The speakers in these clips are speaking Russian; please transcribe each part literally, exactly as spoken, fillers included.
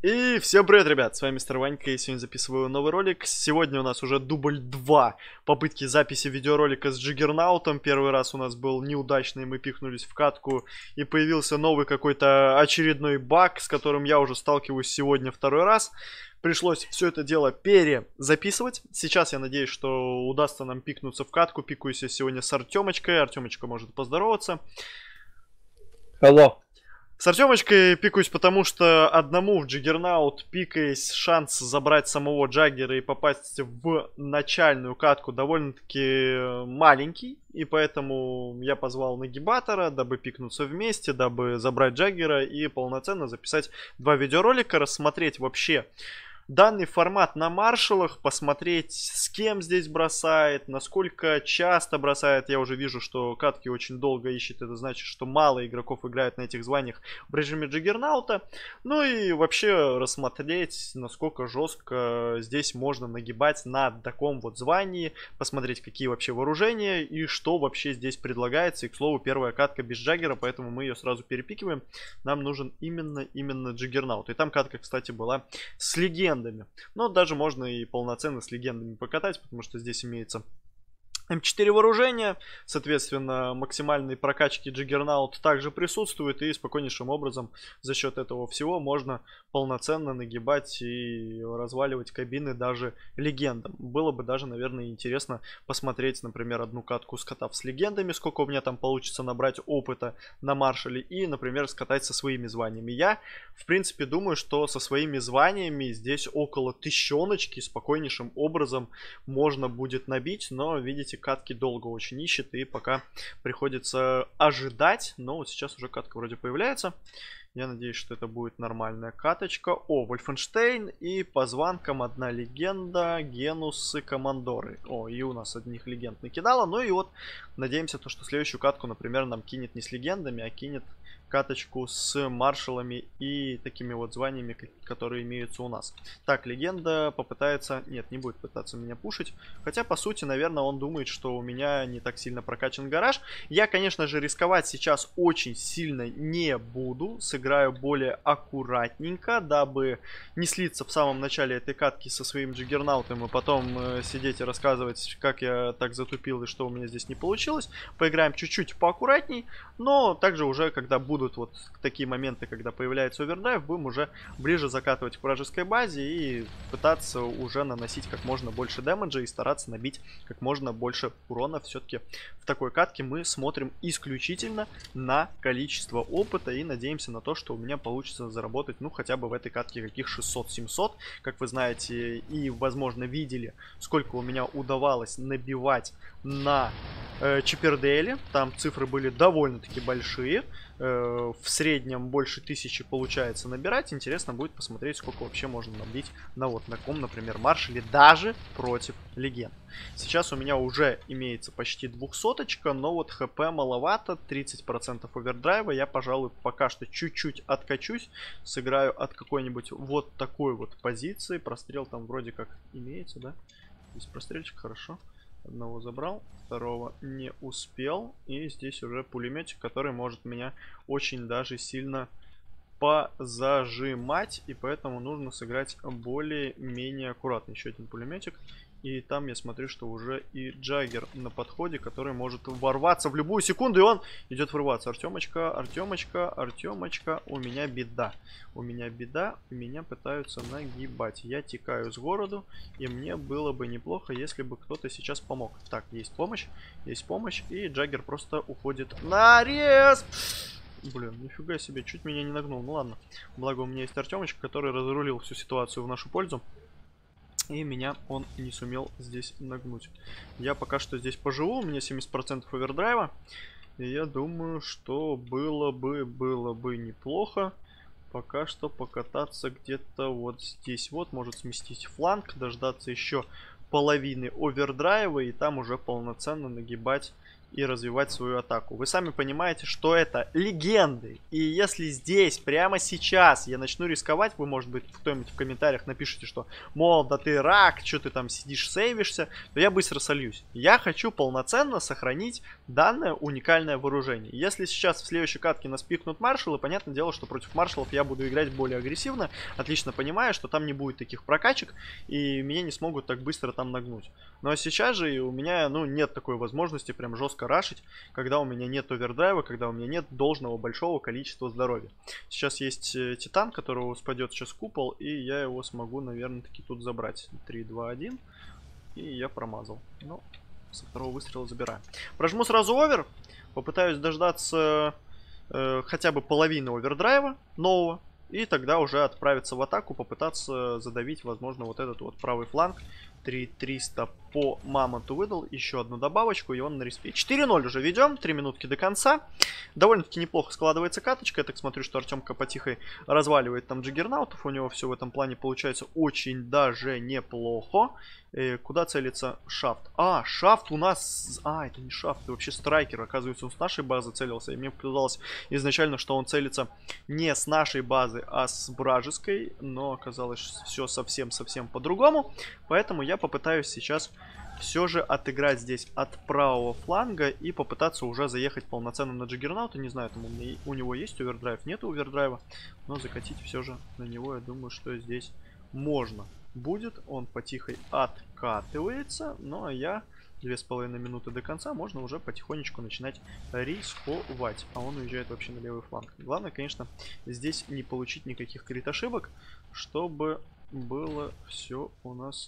И всем привет, ребят, с вами Мистер Ванька, и сегодня записываю новый ролик. Сегодня у нас уже дубль два попытки записи видеоролика с Джиггернаутом. Первый раз у нас был неудачный, мы пихнулись в катку, и появился новый какой-то очередной баг, с которым я уже сталкиваюсь сегодня второй раз. Пришлось все это дело перезаписывать. Сейчас я надеюсь, что удастся нам пикнуться в катку. Пикаюсь я сегодня с Артемочкой. Артемочка может поздороваться. Алло. С Артемочкой пикаюсь, потому что одному в Джиггернаут пикаясь, шанс забрать самого Джаггера и попасть в начальную катку довольно-таки маленький. И поэтому я позвал нагибатора, дабы пикнуться вместе, дабы забрать Джаггера и полноценно записать два видеоролика, рассмотреть вообще данный формат на маршалах, посмотреть, с кем здесь бросает, насколько часто бросает. Я уже вижу, что катки очень долго ищет. Это значит, что мало игроков играют на этих званиях в режиме Джиггернаута. Ну и вообще рассмотреть, насколько жестко здесь можно нагибать на таком вот звании. Посмотреть, какие вообще вооружения и что вообще здесь предлагается. И, к слову, первая катка без Джаггера, поэтому мы ее сразу перепикиваем. Нам нужен именно, именно Джиггернаут. И там катка, кстати, была с легендой. Но даже можно и полноценно с легендами покатать, потому что здесь имеется эм четыре вооружения, соответственно, максимальной прокачки Джиггернаут также присутствует, и спокойнейшим образом за счет этого всего можно полноценно нагибать и разваливать кабины даже легендам. Было бы даже, наверное, интересно посмотреть, например, одну катку скатав с легендами, сколько у меня там получится набрать опыта на маршале, и, например, скатать со своими званиями. Я, в принципе, думаю, что со своими званиями здесь около тысячоночки спокойнейшим образом можно будет набить, но, видите, катки долго очень ищет, и пока приходится ожидать. Но вот сейчас уже катка вроде появляется. Я надеюсь, что это будет нормальная каточка. О, Вольфенштейн, и по званкам одна легенда, Генусы, Командоры. О, и у нас одних легенд накидало. Ну и вот надеемся, то, что следующую катку, например, нам кинет не с легендами, а кинет каточку с маршалами и такими вот званиями, которые имеются у нас. Так, легенда попытается... Нет, не будет пытаться меня пушить. Хотя, по сути, наверное, он думает, что у меня не так сильно прокачан гараж. Я, конечно же, рисковать сейчас очень сильно не буду. Сыграю более аккуратненько, дабы не слиться в самом начале этой катки со своим Джиггернаутом и потом э, сидеть и рассказывать, как я так затупил и что у меня здесь не получилось. Поиграем чуть-чуть поаккуратней, но также уже, когда буду вот такие моменты, когда появляется овердрайв, будем уже ближе закатывать к вражеской базе и пытаться уже наносить как можно больше дэмэджа и стараться набить как можно больше урона. Все-таки в такой катке мы смотрим исключительно на количество опыта и надеемся на то, что у меня получится заработать, ну, хотя бы в этой катке каких шестьсот-семьсот. Как вы знаете и, возможно, видели, сколько у меня удавалось набивать на э, Чипердейле. Там цифры были довольно-таки большие. В среднем больше тысячи получается набирать. Интересно будет посмотреть, сколько вообще можно набить на вот таком, например, маршале, даже против легенд. Сейчас у меня уже имеется почти двухсоточка, но вот хп маловато, тридцать процентов овердрайва. Я, пожалуй, пока что чуть-чуть откачусь, сыграю от какой-нибудь вот такой вот позиции. Прострел там вроде как имеется, да? Здесь прострельчик, хорошо. Одного забрал, второго не успел. И здесь уже пулеметик, который может меня очень даже сильно позажимать. И поэтому нужно сыграть более-менее аккуратно. Еще один пулеметик. И там я смотрю, что уже и Джаггер на подходе, который может ворваться в любую секунду. И он идет врываться. Артемочка, Артемочка, Артемочка. У меня беда. У меня беда. Меня пытаются нагибать. Я текаю с городу. И мне было бы неплохо, если бы кто-то сейчас помог. Так, есть помощь. Есть помощь. И Джаггер просто уходит на рез. Блин, нифига себе. Чуть меня не нагнул. Ну ладно. Благо у меня есть Артемочка, который разрулил всю ситуацию в нашу пользу. И меня он не сумел здесь нагнуть. Я пока что здесь поживу. У меня семьдесят процентов овердрайва. И я думаю, что было бы, было бы неплохо пока что покататься где-то вот здесь. Вот, может сместить фланг, дождаться еще половины овердрайва. И там уже полноценно нагибать и развивать свою атаку. Вы сами понимаете, что это легенды. И если здесь, прямо сейчас, я начну рисковать, вы, может быть, кто-нибудь в комментариях напишите, что, мол, да ты рак, что ты там сидишь, сейвишься, то я быстро сольюсь. Я хочу полноценно сохранить данное уникальное вооружение. Если сейчас в следующей катке нас пикнут маршалы, понятное дело, что против маршалов я буду играть более агрессивно, отлично понимая, что там не будет таких прокачек, и меня не смогут так быстро там нагнуть. Но сейчас же у меня, ну, нет такой возможности прям жестко рашить, когда у меня нет овердрайва, когда у меня нет должного большого количества здоровья. Сейчас есть э, титан, которого спадет сейчас купол, и я его смогу, наверное, таки тут забрать. три, два, один. И я промазал. Ну, со второго выстрела забираю. Прожму сразу овер. Попытаюсь дождаться э, хотя бы половины овердрайва нового. И тогда уже отправиться в атаку, попытаться задавить, возможно, вот этот вот правый фланг. три триста по мамонту выдал. Еще одну добавочку, и он на респе. четыре ноль уже ведем. три минутки до конца. Довольно-таки неплохо складывается каточка. Я так смотрю, что Артемка потихо разваливает там джиггернаутов. У него все в этом плане получается очень даже неплохо. Э, куда целится шафт? А, шафт у нас... А, это не шафт, это вообще страйкер. Оказывается, он с нашей базы целился. И мне показалось изначально, что он целится не с нашей базы, а с вражеской. Но оказалось все совсем-совсем по-другому. Поэтому я попытаюсь сейчас все же отыграть здесь от правого фланга и попытаться уже заехать полноценно на джиггернаута. Не знаю, там у, меня, у него есть овердрайв, нет овердрайва, но закатить все же на него, я думаю, что здесь можно будет. Он потихой откатывается, ну а я две с половиной минуты до конца, можно уже потихонечку начинать рисковать. А он уезжает вообще на левый фланг. Главное, конечно, здесь не получить никаких крит ошибок, чтобы было все у нас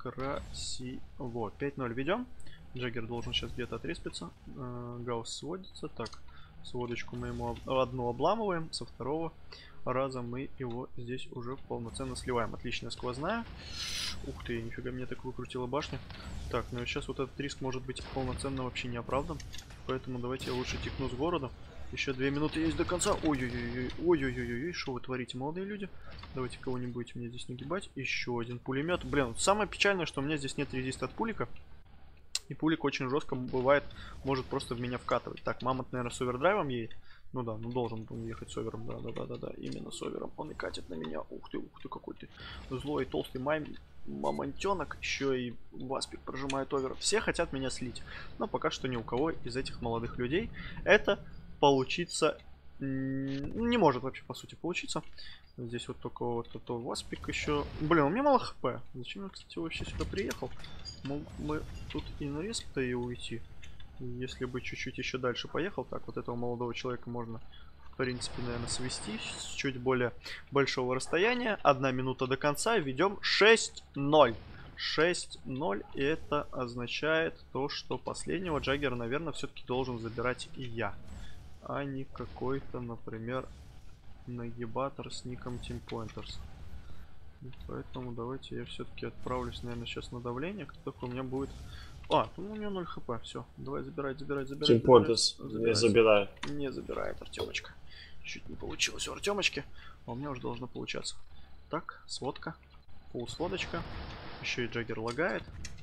красиво. пять ноль ведем. Джаггер должен сейчас где-то отреспиться. Гаусс сводится. Так, сводочку мы ему одну обламываем. Со второго раза мы его здесь уже полноценно сливаем. Отличная сквозная. Ух ты, нифига, мне так выкрутила башня. Так, ну и сейчас вот этот риск может быть полноценно вообще не оправдан. Поэтому давайте я лучше тикну с города. Еще две минуты есть до конца. Ой-ой-ой, ой-ой-ой, что вы творите, молодые люди? Давайте кого-нибудь мне здесь нагибать. Еще один пулемет. Блин, самое печальное, что у меня здесь нет резиста от пулика. И пулик очень жестко бывает, может просто в меня вкатывать. Так, мамонт, наверное, с овердрайвом едет. Ну да, ну должен был ехать с овером. Да-да-да-да, именно с овером. Он и катит на меня. Ух ты, ух ты, какой ты злой, толстый мам... мамонтенок. Еще и Васпик прожимает овер. Все хотят меня слить. Но пока что ни у кого из этих молодых людей это получиться не может вообще, по сути, получиться. Здесь вот только вот этот Васпик еще. Блин, у меня мало хп. Зачем я, кстати, вообще сюда приехал? Мог мы тут и на респ-то и уйти. Если бы чуть-чуть еще дальше поехал. Так, вот этого молодого человека можно, в принципе, наверное, свести с чуть более большого расстояния. Одна минута до конца. Ведем шесть ноль. шесть ноль. И это означает то, что последнего Джаггера, наверное, все-таки должен забирать и я. А не какой-то, например, нагибатор с ником Team Pointers. Поэтому давайте я все-таки отправлюсь, наверное, сейчас на давление. Как только у меня будет... А, ну у него ноль хп, все. Давай забирать, забирать, забирать. Team Pointers не забирает. Не забирает Артемочка. Чуть не получилось у Артемочки. А у меня уже должно получаться. Так, сводка. Полусводочка. Еще и Джаггер лагает.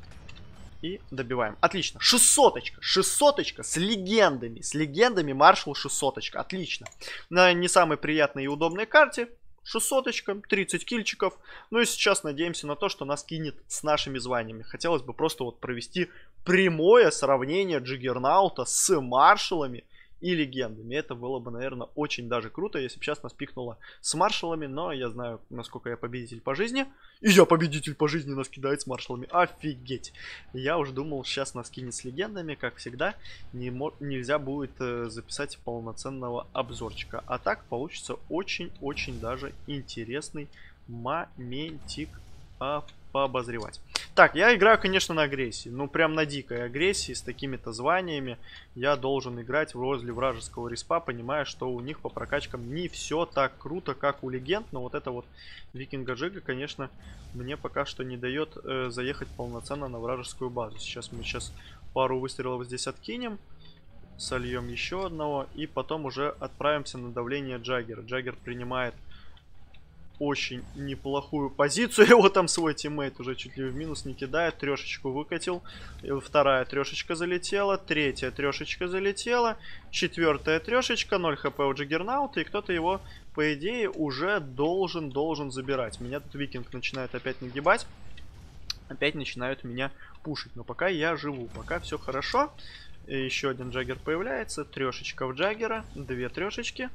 И добиваем. Отлично. шестьсоточка. шестьсоточка с легендами. С легендами маршал шестьсоточка. Отлично. На не самой приятной и удобной карте. шестьсоточка. тридцать кильчиков. Ну и сейчас надеемся на то, что нас кинет с нашими званиями. Хотелось бы просто вот провести прямое сравнение джиггернаута с маршалами и легендами. Это было бы, наверное, очень даже круто, если бы сейчас нас пикнуло с маршалами. Но я знаю, насколько я победитель по жизни. И я победитель по жизни, нас кидает с маршалами. Офигеть. Я уже думал, сейчас нас кинет с легендами. Как всегда, не нельзя будет э, записать полноценного обзорчика. А так получится очень-очень даже интересный моментик а, пообозревать. Так, я играю, конечно, на агрессии. Ну, прям на дикой агрессии, с такими-то званиями. Я должен играть возле вражеского респа, понимая, что у них по прокачкам не все так круто, как у легенд. Но вот это вот Викинга Джига, конечно, мне пока что не дает э, заехать полноценно на вражескую базу. Сейчас мы сейчас пару выстрелов здесь откинем. Сольем еще одного. И потом уже отправимся на давление Джаггера. Джаггер принимает очень неплохую позицию. Его там свой тиммейт уже чуть ли в минус не кидает. Трешечку выкатил. Вторая трешечка залетела. Третья трешечка залетела. Четвертая трешечка. ноль хп у Джаггернаута. И кто-то его, по идее, уже должен, должен забирать. Меня тут Викинг начинает опять нагибать. Опять начинают меня пушить. Но пока я живу. Пока все хорошо. И еще один Джаггер появляется. Трешечка в Джаггера. Две трешечки.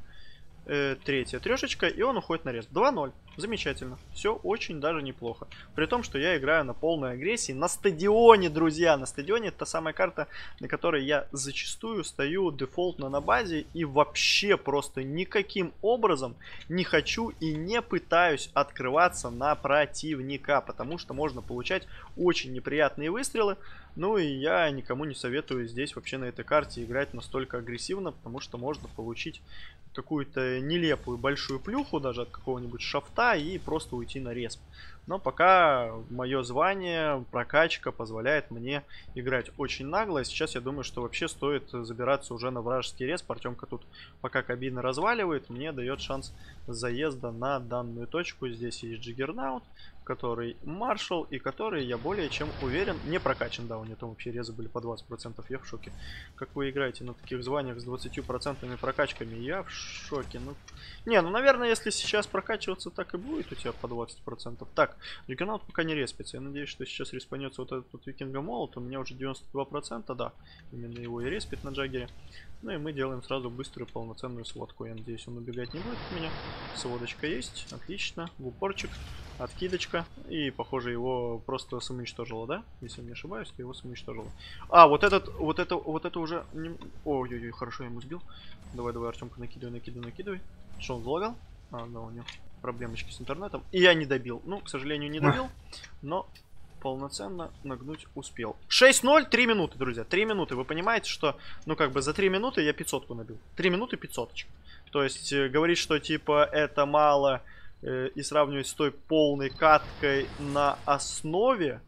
Третья трешечка, и он уходит на рез. два ноль. Замечательно. Все очень даже неплохо. При том, что я играю на полной агрессии. На стадионе, друзья. На стадионе это та самая карта, на которой я зачастую стою дефолтно на базе. И вообще просто никаким образом не хочу и не пытаюсь открываться на противника. Потому что можно получать очень неприятные выстрелы. Ну и я никому не советую здесь вообще на этой карте играть настолько агрессивно. Потому что можно получить какую-то нелепую большую плюху даже от какого-нибудь шафта и просто уйти на респ. Но пока мое звание, прокачка позволяет мне играть очень нагло. Сейчас я думаю, что вообще стоит забираться уже на вражеский респ. Артемка тут пока кабины разваливает, мне дает шанс заезда на данную точку. Здесь есть Джаггернаут, который маршал и который, я более чем уверен, не прокачан. Да, у него там вообще резы были по двадцать процентов. Я в шоке. Как вы играете на таких званиях с двадцатью процентными прокачками? Я в шоке. Ну, не, ну, наверное, если сейчас прокачиваться, так и будет у тебя по двадцать процентов. Так, Джаггернаут пока не респится. Я надеюсь, что сейчас респанется вот этот вот Викинга Молот. У меня уже девяносто два процента, да. Именно его и респит на Джаггере. Ну и мы делаем сразу быструю полноценную сводку. Я надеюсь, он убегать не будет от меня. Сводочка есть. Отлично. В упорчик. Откидочка. И, похоже, его просто самоуничтожило, да? Если не ошибаюсь, то его самоуничтожило. А, вот этот, вот это, вот это уже... Не... Ой-ой-ой, хорошо, я ему сбил. Давай, давай, Артемка, накидывай, накидывай, накидывай. Что, он залагал? А, да, у него проблемочки с интернетом. И я не добил. Ну, к сожалению, не добил. Но полноценно нагнуть успел. шесть ноль, три минуты, друзья. три минуты. Вы понимаете, что, ну, как бы за три минуты я пятьсотку набил. три минуты пятьсоточек. То есть, э, говорить, что, типа, это мало... и сравнивать с той полной каткой на основе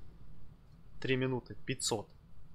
три минуты пятьсот.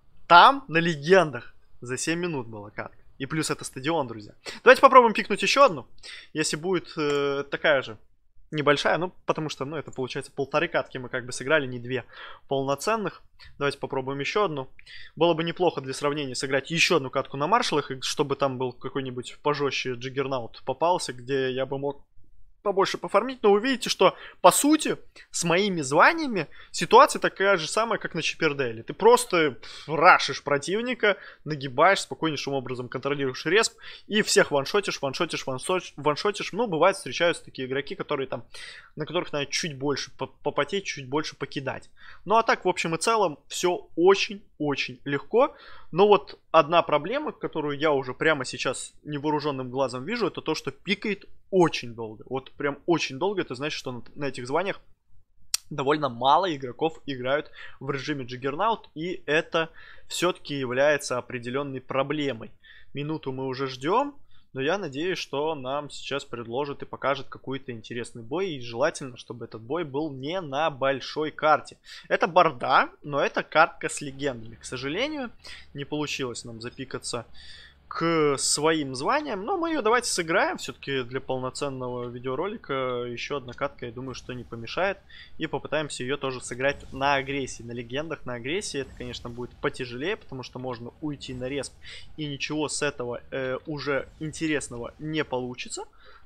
Там на легендах за семь минут была катка. И плюс это стадион, друзья. Давайте попробуем пикнуть еще одну. Если будет э, такая же небольшая, ну потому что, ну, это получается полторы катки мы как бы сыграли, не две полноценных. Давайте попробуем еще одну. Было бы неплохо для сравнения сыграть еще одну катку на маршалах, и чтобы там был какой-нибудь пожестче Джаггернаут попался, где я бы мог побольше пофармить, но вы видите, что по сути с моими званиями ситуация такая же самая, как на Чиперделе. Ты просто рашишь противника, нагибаешь, спокойнейшим образом контролируешь респ и всех ваншотишь, ваншотишь, ваншотишь, ваншотишь. Ну, бывает, встречаются такие игроки, которые там, на которых надо чуть больше попотеть, чуть больше покидать. Ну, а так, в общем и целом, все очень-очень легко. Но вот одна проблема, которую я уже прямо сейчас невооруженным глазом вижу, это то, что пикает очень долго. Вот прям очень долго. Это значит, что на, на этих званиях довольно мало игроков играют в режиме Джаггернаут. И это все-таки является определенной проблемой. Минуту мы уже ждем. Но я надеюсь, что нам сейчас предложит и покажет какой-то интересный бой. И желательно, чтобы этот бой был не на большой карте. Это борда, но это картка с легендами. К сожалению, не получилось нам запикаться к своим званиям. Но мы ее давайте сыграем. Все-таки для полноценного видеоролика еще одна катка, я думаю, что не помешает. И попытаемся ее тоже сыграть на агрессии. На легендах, на агрессии. Это, конечно, будет потяжелее, потому что можно уйти на респ. И ничего с этого э, уже интересного не получится.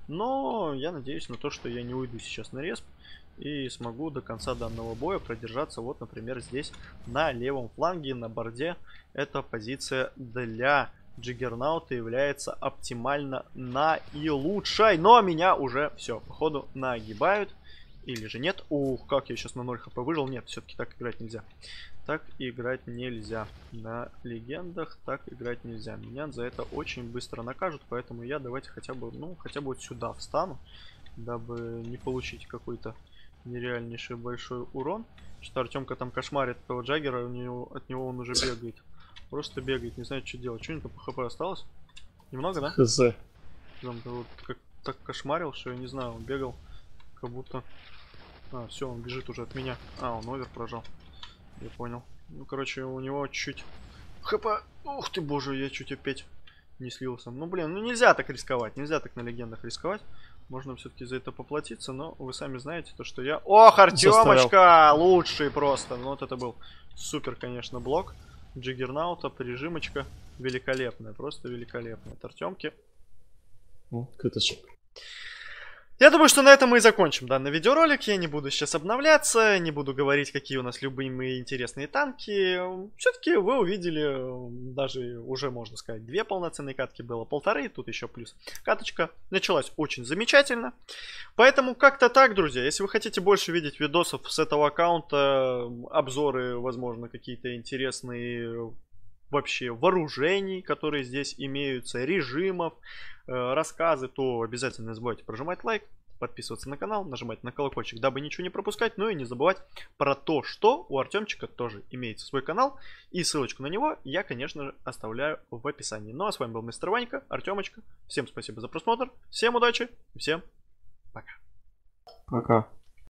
Но я надеюсь на то, что я не уйду сейчас на респ. И смогу до конца данного боя продержаться. Вот, например, здесь на левом фланге, на борде. Это позиция для Джаггернаута является оптимально наилучшей. Но меня уже все, походу, нагибают. Или же нет. Ух, как я сейчас на ноль хп выжил. Нет, все-таки так играть нельзя. Так играть нельзя. На легендах так играть нельзя. Меня за это очень быстро накажут. Поэтому я давайте хотя бы, ну, хотя бы вот сюда встану. Дабы не получить какой-то нереальнейший большой урон. Что Артемка там кошмарит этого Джаггера. У него, от него он уже бегает. Просто бегает, не знает, что делать. Что у него там по хп осталось? Немного, да? Хз. Там вот как так кошмарил, что я не знаю, он бегал, как будто... А, все, он бежит уже от меня. А, он овер прожал. Я понял. Ну, короче, у него чуть хп. Ух ты, боже, я чуть опять не слился. Ну, блин, ну нельзя так рисковать. Нельзя так на легендах рисковать. Можно все-таки за это поплатиться, но вы сами знаете, то, что я... Ох, Артемочка! Лучший просто. Ну, вот это был супер, конечно, блок Джиггернаута, прижимочка. Великолепная, просто великолепная. От Артемки. Кыточек. Я думаю, что на этом мы и закончим данный видеоролик. Я не буду сейчас обновляться, не буду говорить, какие у нас любимые интересные танки. Все-таки вы увидели, даже уже можно сказать, две полноценные катки, было полторы, тут еще плюс каточка. Началась очень замечательно. Поэтому как-то так, друзья. Если вы хотите больше видеть видосов с этого аккаунта, обзоры, возможно, какие-то интересные вообще вооружений, которые здесь имеются, режимов, рассказы, то обязательно не забывайте прожимать лайк, подписываться на канал, нажимать на колокольчик, дабы ничего не пропускать. Ну и не забывать про то, что у Артемчика тоже имеется свой канал. И ссылочку на него я, конечно же, оставляю в описании. Ну а с вами был мистер Ванька, Артемочка. Всем спасибо за просмотр, всем удачи и всем пока. Пока.